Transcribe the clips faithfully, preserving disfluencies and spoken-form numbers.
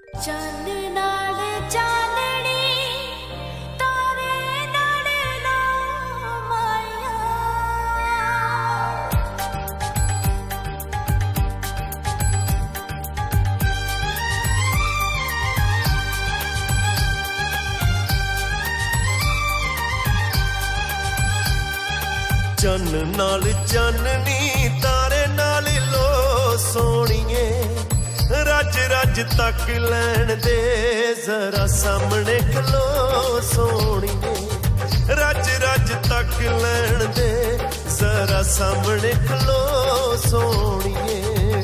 चंद नाल चांदनी तारे नाल लो माया चन नाल चाननी तारे नाल लो सोनिए रज रज तक लैन दे जरा सामने खलो सोनिए रज रज तक लैन दे जरा सामने खलो सोनिए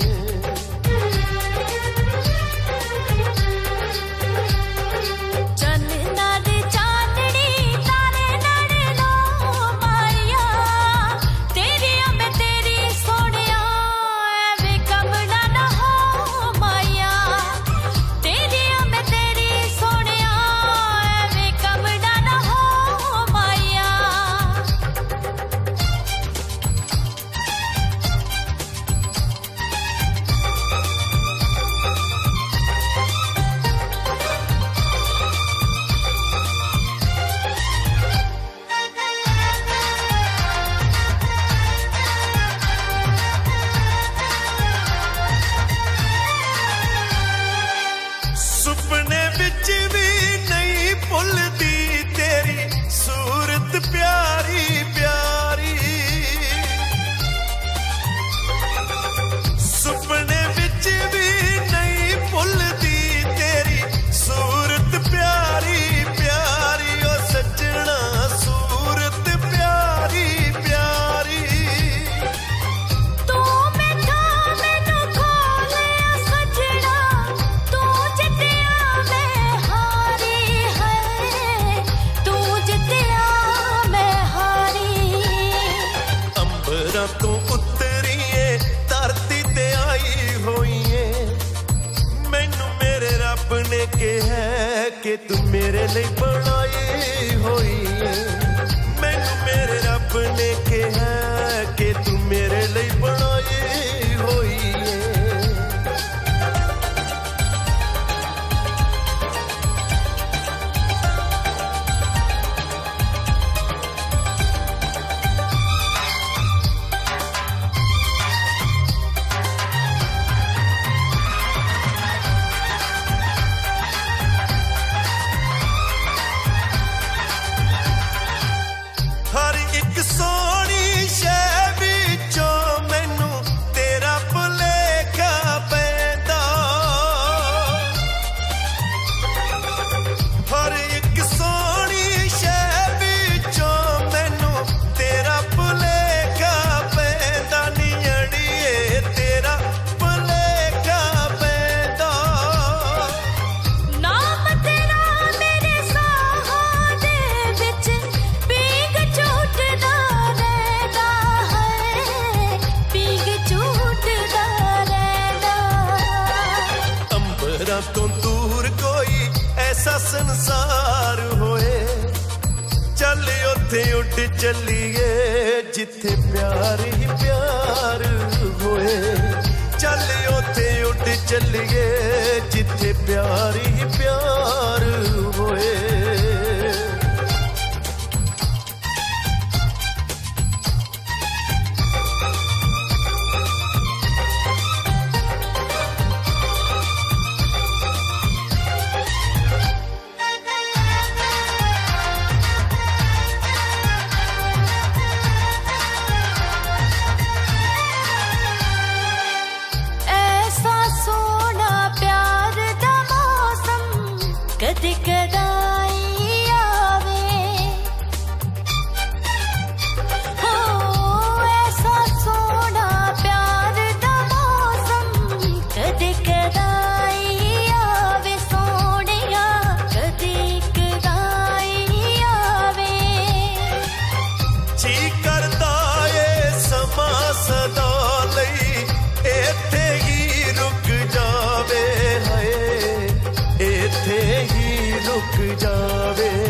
सुपने विच भी नहीं भुलदी तेरी सूरत प्यारी प्यारी सुपने विच भी नहीं भुलदी तेरी सूरत प्यारी प्यारी ओ सजना सूरत प्यारी प्यारी तू उतरीए धरती ते आई होईए मैनू मेरे रब ने कहा कि तू मेरे लिए बनाई होईए मैनू मेरे रब ने कहा कि तू मेरे लिए बनाई होईए हर एक सोनी शै विचों मैनू तेरा भुलेखा पैंदा हर एक सोनी शै विचों मैनू तेरा भुलेखा पैंदा नी अड़िए तेरा भुलेखा पैंदा नाम तेरा मेरे साहां दे विच तो दूर कोई ऐसा संसार होए चल उथे उठ चलिए जिथे प्यार ही प्यार होए चल उथे उठ चलिए जिथे प्यार ही प्यार होए कदी कदाई आवे हो ऐसा सोना प्यार दा मौसम कदी कदाई आवे सोनिया कदी कदाई आवे जी करदा ए समा सदा लई इत्थे ही रुक जावे हाय इत्थे ही रुक जावे